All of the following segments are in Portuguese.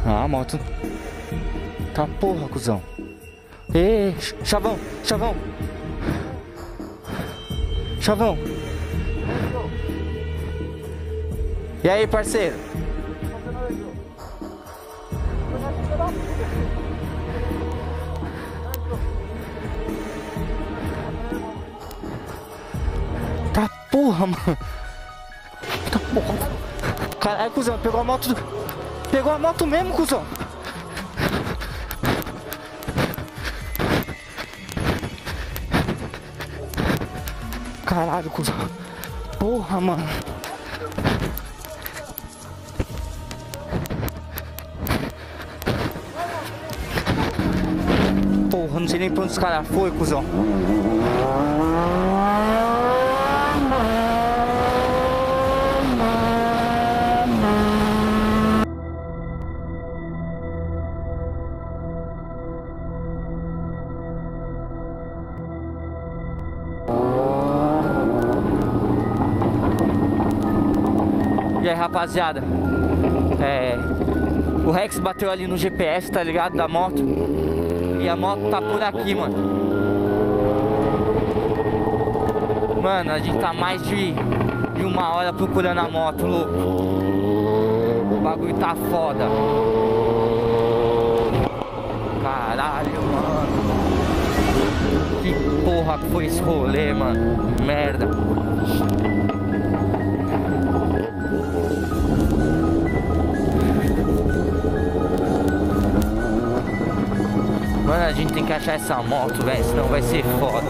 Ah, a moto. Tá porra, cuzão. Ê, chavão, chavão. Chavão. E aí, parceiro? Tá porra, mano. Tá porra. Caralho, cuzão, pegou a moto do... Pegou a moto mesmo, cuzão. Caralho, cuzão. Porra, mano. Porra, não sei nem pra onde os caras foi, cuzão. E aí, rapaziada, o Rex bateu ali no GPS, tá ligado, da moto. E a moto tá por aqui, mano. Mano, a gente tá mais de 1 hora procurando a moto, louco. O bagulho tá foda. Caralho, mano. Que porra que foi esse rolê, mano. Merda. Mano, a gente tem que achar essa moto, velho, senão vai ser foda.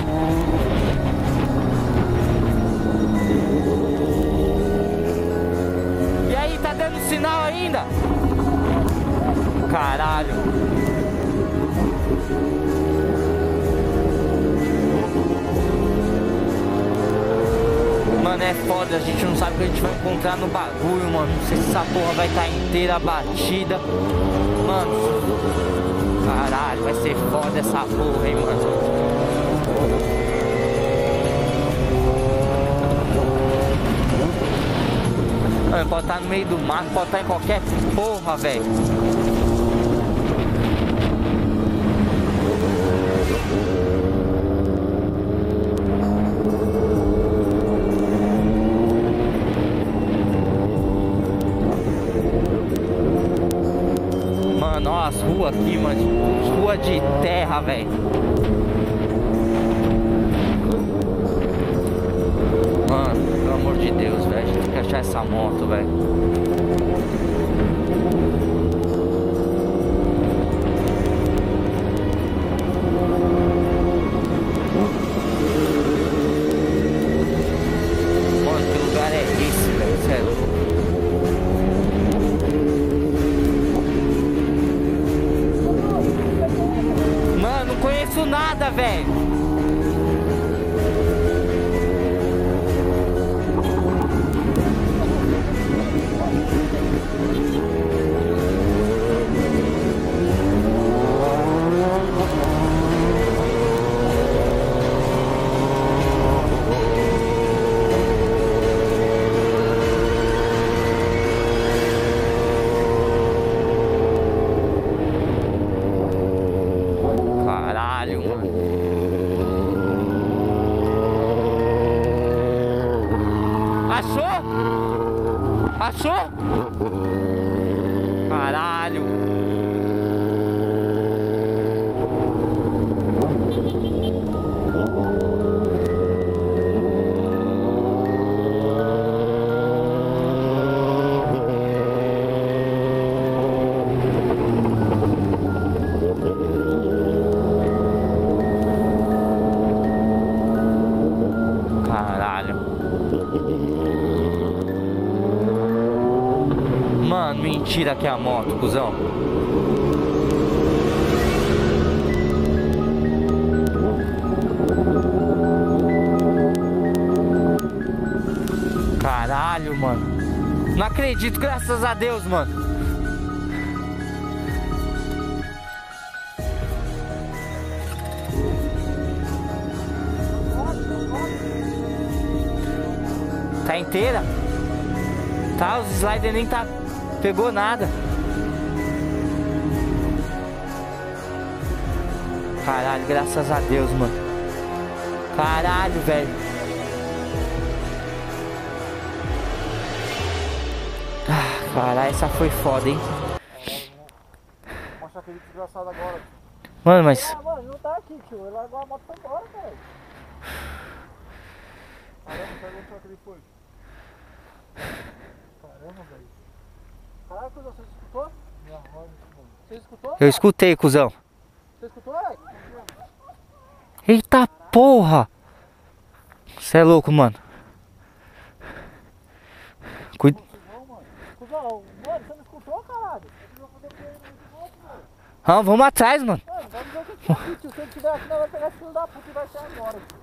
E aí, tá dando sinal ainda? Caralho. Mano, é foda, a gente não sabe o que a gente vai encontrar no bagulho, mano. Não sei se essa porra vai estar inteira batida. Mano, caralho, vai ser foda essa porra, hein, mano. Mano, pode estar no meio do mato, pode estar em qualquer porra, velho. Mano, ó as ruas aqui, mano. Rua de terra, velho. Mano, pelo amor de Deus, velho. A gente tem que achar essa moto, velho. Mano, que lugar é esse, velho? Sério. Mano, não conheço nada, velho. Caralho, mano. Achou? Achou? Caralho. Mano, mentira que é a moto, cuzão. Caralho, mano. Não acredito, graças a Deus, mano. Tá inteira? Tá, os sliders nem tá... Pegou nada. Caralho, graças a Deus, mano. Caralho, velho. Caralho, essa foi foda, hein? Mostra aquele desgraçado agora. Mano, mas... Ah, mano, não tá aqui, tio. Ele largou a moto e foi embora, velho. Caramba, perguntou que ele foi. Caramba, velho. Caralho, cuzão, você escutou? Não, você escutou? Eu escutei, cuzão. Você escutou, velho? Eita porra! Você é louco, mano. Cuida. Cuzão, mano, você não escutou, caralho? Ah, vamos atrás, mano. Mano, vai dizer o que tá aqui, tio. Se ele tiver aqui, nós vamos pegar esse filho da puta e vai ser agora, tio.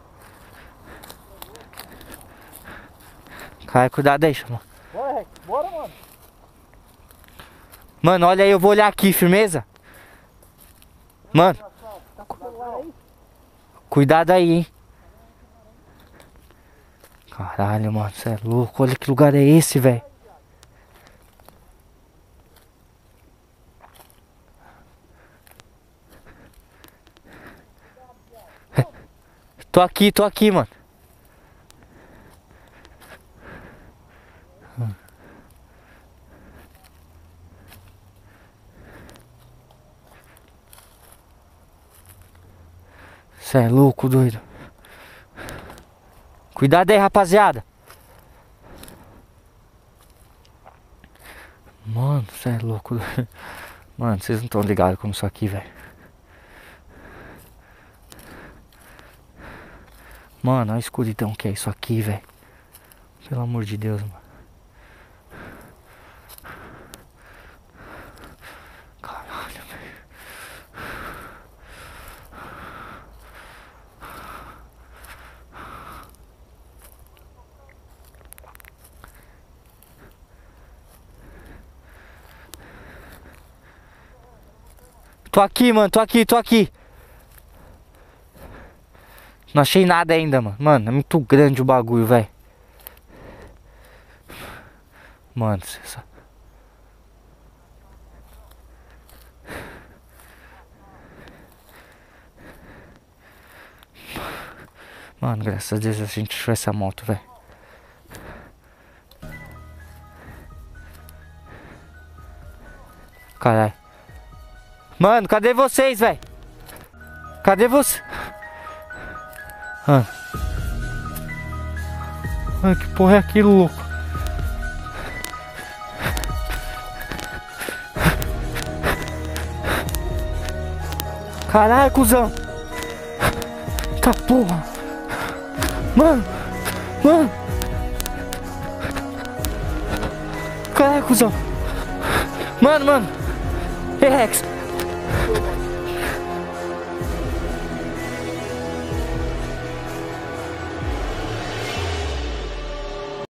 Cara, cuidado aí, mano. Bora, Rex, bora, mano. Mano, olha aí, eu vou olhar aqui, firmeza? Mano, Tá com o celular aí? cuidado aí, hein? Caralho, mano, você é louco. Olha que lugar é esse, velho. Tô aqui, mano. Você é louco, doido. Cuidado aí, rapaziada. Mano, você é louco, doido. Mano, vocês não estão ligados como isso aqui, velho. Mano, olha a escuridão que é isso aqui, velho. Pelo amor de Deus, mano. Caralho, velho. Tô aqui, mano, tô aqui. Não achei nada ainda, mano. Mano, é muito grande o bagulho, velho. Mano, você... Mano, graças a Deus a gente achou essa moto, velho. Caralho. Mano, cadê vocês, velho? Cadê você? Ai, que porra é aquilo, louco? Caralho, cuzão. Tá porra. Mano. Caralho, cuzão. Mano. Ei, Rex.